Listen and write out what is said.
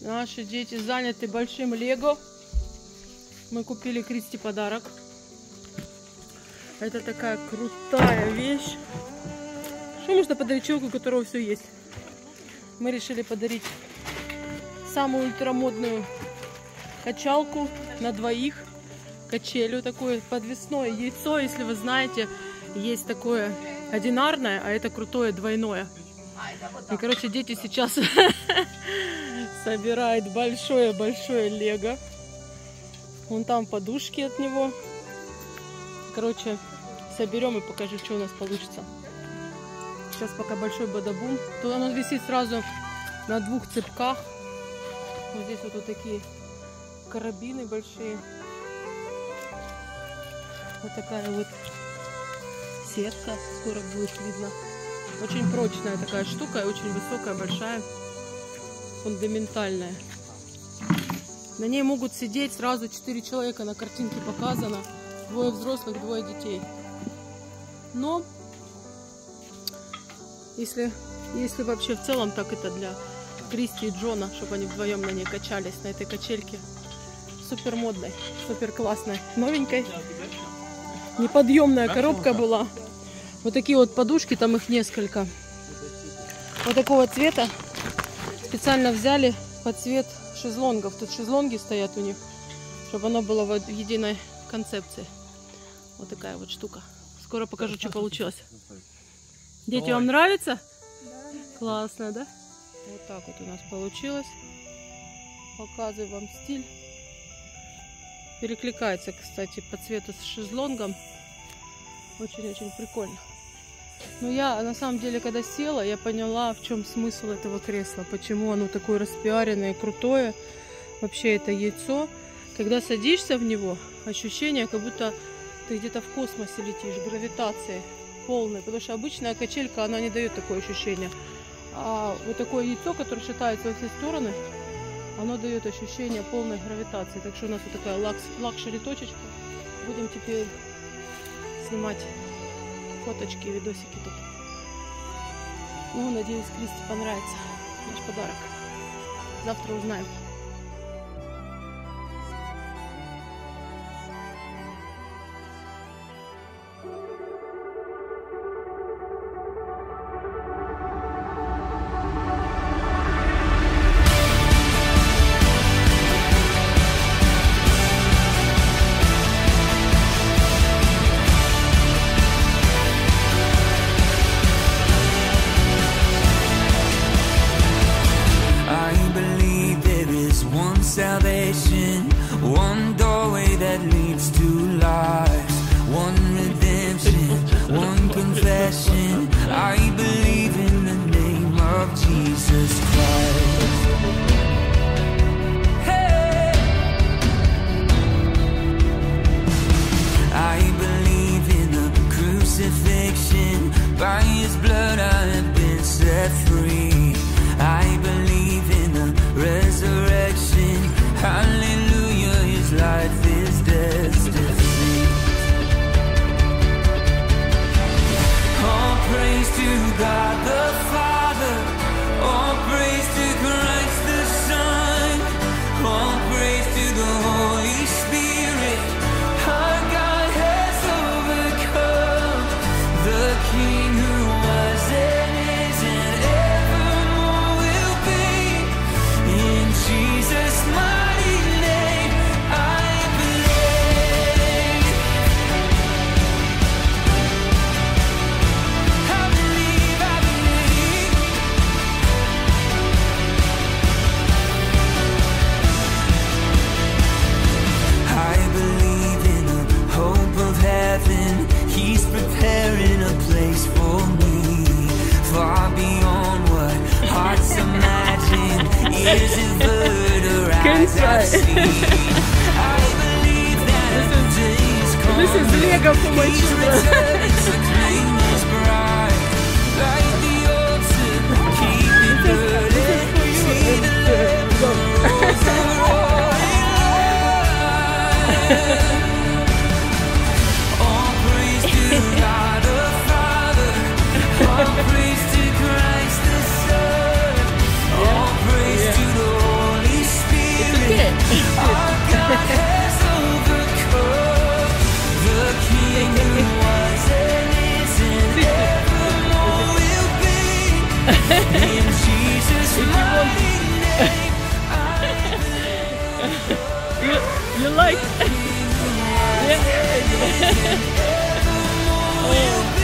Наши дети заняты большим лего. Мы купили Кристи подарок. Это такая крутая вещь. Что можно подарить человеку, у которого все есть? Мы решили подарить самую ультрамодную качалку на двоих. Качелю такое подвесное яйцо, если вы знаете, есть такое одинарное, а это крутое двойное. И, короче, дети сейчас собирают большое-большое лего. Вон там подушки от него. Короче, соберем и покажу, что у нас получится. Сейчас пока большой бадабум. Тут оно висит сразу на 2 цепках. Вот здесь вот такие карабины большие. Вот такая вот сетка. Скоро будет видно. Очень прочная такая штука. И очень высокая, большая. Фундаментальная. На ней могут сидеть сразу 4 человека. На картинке показано. 2 взрослых, 2 детей. Но если вообще в целом, так это для Кристи и Джона, чтобы они вдвоем на ней качались, на этой качельке. Супер модной, супер классной, новенькой. Неподъемная коробка была. Вот такие вот подушки, там их несколько. Вот такого цвета. Специально взяли под цвет шезлонгов. Тут шезлонги стоят у них, чтобы оно было в единой концепции. Вот такая вот штука. Скоро покажу, что получилось. Дети, вам нравится? Да. Классно, да? Вот так вот у нас получилось. Показываю вам стиль. Перекликается, кстати, по цвету с шезлонгом. Очень-очень прикольно. Но я, на самом деле, когда села, я поняла, в чем смысл этого кресла. Почему оно такое распиаренное, крутое. Вообще это яйцо. Когда садишься в него, ощущение, как будто ты где-то в космосе летишь, гравитация полная. Потому что обычная качелька, она не дает такое ощущение. А вот такое яйцо, которое шатается во все стороны, оно дает ощущение полной гравитации. Так что у нас вот такая лакшери точечка. Будем теперь снимать фоточки, видосики тут. Ну, надеюсь, Кристи понравится наш подарок. Завтра узнаем. Salvation, one doorway that leads to life, one redemption, one confession. I believe in the name of Jesus Christ. Hey! I believe in the crucifixion. By His blood I have been set free. I believe in the resurrection. Hallelujah, His life is death's defeat. All praise to God the Father. All praise to Christ the Son. All praise to the Holy Spirit. Our God has overcome. The King who was and is and evermore will be. In Jesus' mighty name I believe. I believe, I believe. I believe in the hope of heaven. He's preparing a place for me, far beyond what hearts imagine, ears have heard, or eyes have seen. I believe that the days come. This is Lego for my children. To claim His bride, like the altar, keep it burning. See the Lamb rose and roaring. All praise to God the Father. All praise to Christ the Son. All praise to the Holy has overcome. The King who was and is and evermore will be. In Jesus' mighty name, You like? I believe. Yeah.